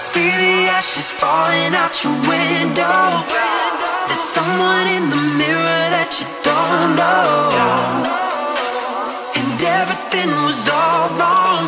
see the ashes falling out your window. There's someone in the mirror that you don't know, and everything was all wrong.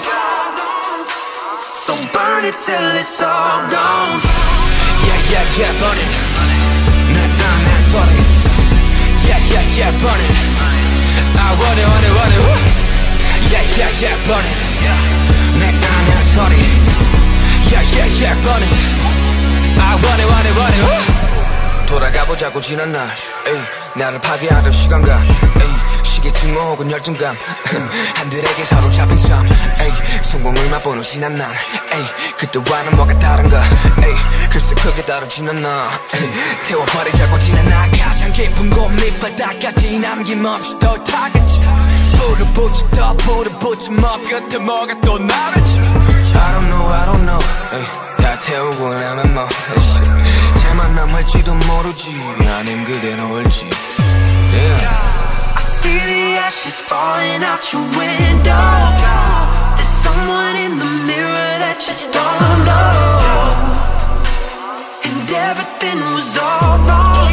So burn it till it's all gone. Yeah, yeah, yeah, burn it. Nah, sorry. Yeah, yeah, yeah, burn it. I want it, want it, want it. Woo. Yeah, yeah, yeah, burn it. Nah, sorry. Yeah, yeah, yeah, burn it. I want it, want it, want it. Woo. 돌아가보자고 지난 날, 에이, 나를 파괴하던 시간과, 에이, 시계 증오 혹은 열등감, 한들에게 사로잡힌 삶, 에이, 성공을 맛보는 지난 날, 에이, 그때와는 뭐가 다른가, 에이, 글쎄 크게 다르지는 않아, 에이, 태워버리자고 지난 날 가장 깊은 곳 밑바닥까지 남김없이 더 타겠지. 불을 붙여 더 불을 붙여 뭐 끝에 뭐가 또 나를지. I don't know, 에이, 다 태우고 나면 뭐 쟤만 남을지도 모르지 아님 그대로 올지. Yeah. I see the ashes falling out your window. There's someone in the mirror that you don't know, and everything was all wrong.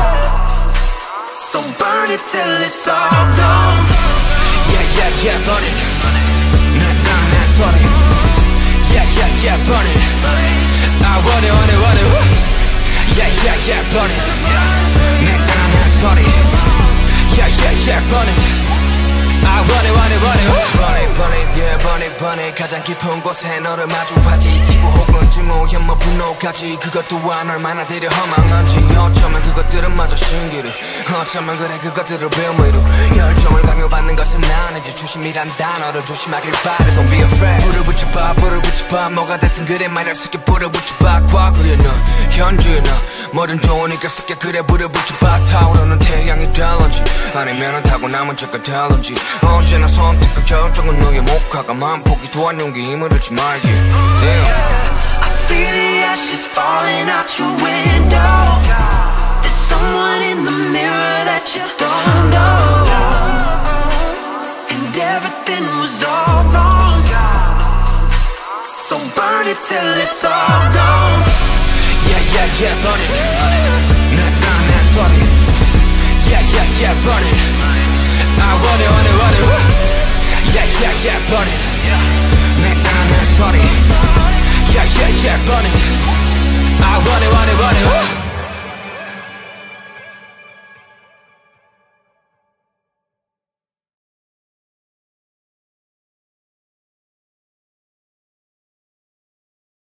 So burn it till it's all gone. Yeah, yeah, yeah, burn it. Nah, sorry. Yeah, yeah, yeah, burn it. I want it, want it, want it. Woo. Yeah, yeah, yeah, burn it. Nah, sorry. Yeah, yeah, yeah, burn it. I want it, want it, want it. Woo. Burn it, burn it, yeah, burn it, burn it. 가장 깊은 곳에 너를 마주하지. 지구 혹은 증오, 혐오, 분노까지. 그것또한 얼마나 되려 허망한지. 어쩌면 그것들은 마저 신기루. 어쩌면 그래 그것들을 의미로. 열정을 강요받는 것은 아니지. 조심이란 단어를 조심하길 바래. Don't be afraid. 불을 붙여봐, 불을 붙여봐. 뭐가 됐든 그래 말할 수 있게 불을 붙여봐. 과거에 너, 현재에 너. 뭐든 좋으니까 쉽게 그래 불을 붙여봐. 타오르는 태양이 될런지 아니면은 타고 남은 죄가 될런지. 언제나 선택과 결정은 너의 목화가 만폭이 도한 용기 힘을 잃지 말기. Damn. I see the ashes falling out your window. There's someone in the mirror that you don't know, and everything was all wrong. So burn it till it's all gone. Yeah, yeah, yeah, burn it. Nah, sorry. Yeah, yeah, yeah, burn it. I want it, want it, want it. Woo. Yeah, yeah, yeah, burn it. Nah, sorry. Yeah, yeah, yeah, burn it. I want it, want it, want it. Woo.